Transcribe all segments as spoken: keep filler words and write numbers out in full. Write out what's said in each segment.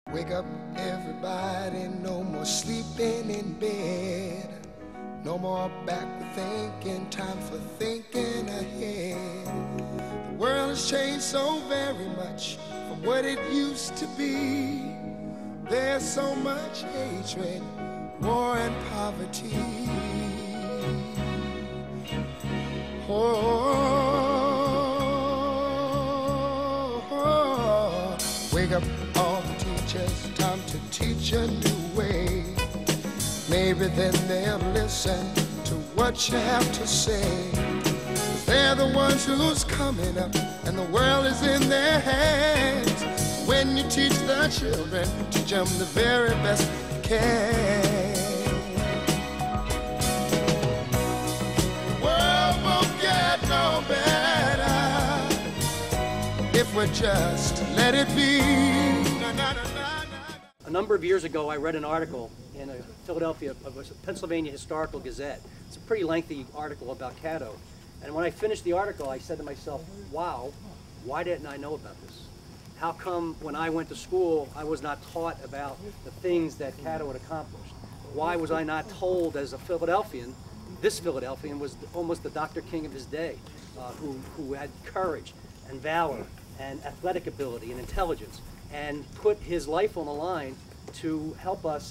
Wake up, everybody, no more sleeping in bed. No more backward thinking, time for thinking ahead. The world has changed so very much from what it used to be. There's so much hatred, war and poverty. Oh, oh, oh. Wake up all the teachers, time to teach a new way. Maybe then they'll listen to what you have to say. They're the ones who's coming up, and the world is in their hands. When you teach the children, teach them the very best you can. The world won't get no better if we just let it be. Na, na, na, na, na. A number of years ago, I read an article in a Philadelphia, a Pennsylvania Historical Gazette. It's a pretty lengthy article about Catto. And when I finished the article, I said to myself, wow, why didn't I know about this? How come when I went to school, I was not taught about the things that Catto had accomplished? Why was I not told as a Philadelphian, this Philadelphian was almost the Doctor King of his day, uh, who, who had courage and valor and athletic ability and intelligence, and put his life on the line to help us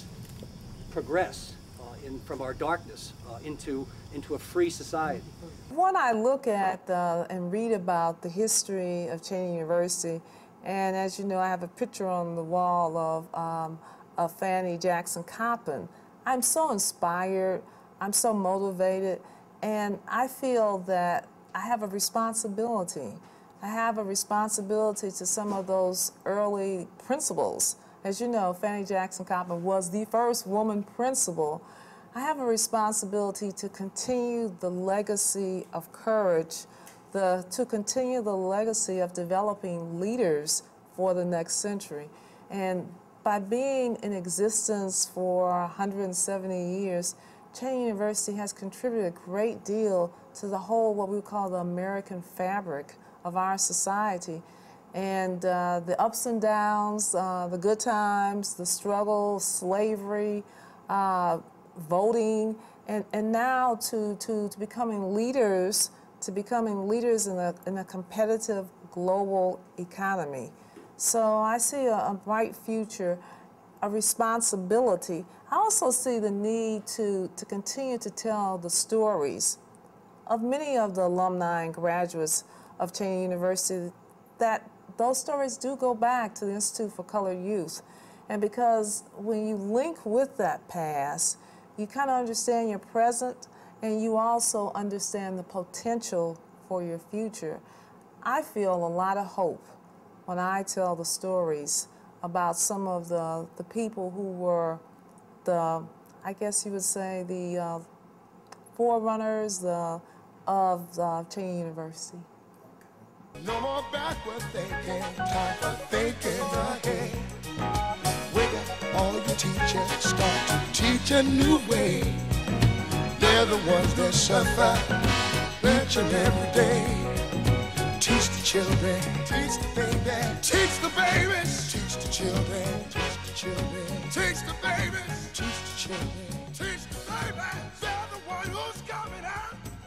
progress uh, in, from our darkness uh, into, into a free society. When I look at uh, and read about the history of Cheyney University, and as you know, I have a picture on the wall of, um, of Fanny Jackson Coppin, I'm so inspired, I'm so motivated, and I feel that I have a responsibility. I have a responsibility to some of those early principals. As you know, Fanny Jackson Coppin was the first woman principal. I have a responsibility to continue the legacy of courage, the, to continue the legacy of developing leaders for the next century. And by being in existence for one hundred seventy years, Cheyney University has contributed a great deal to the whole, what we call the American fabric of our society. And uh, the ups and downs, uh, the good times, the struggle, slavery, uh, voting, and, and now to, to, to becoming leaders, to becoming leaders in a, in a competitive global economy. So I see a, a bright future, a responsibility. I also see the need to, to continue to tell the stories of many of the alumni and graduates of Cheyney University, that those stories do go back to the Institute for Colored Youth. And because when you link with that past, you kind of understand your present, and you also understand the potential for your future. I feel a lot of hope when I tell the stories about some of the, the people who were the, I guess you would say, the uh, forerunners the, of uh, Cheyney University. No more backward thinking, time for thinking ahead. Wake up, all your teachers, start to teach a new way. They're the ones that suffer each and every day. Teach the children, teach the babies, teach the babies, teach the children, teach the children, teach the babies, teach the children, teach the babies. They're the one who's coming out.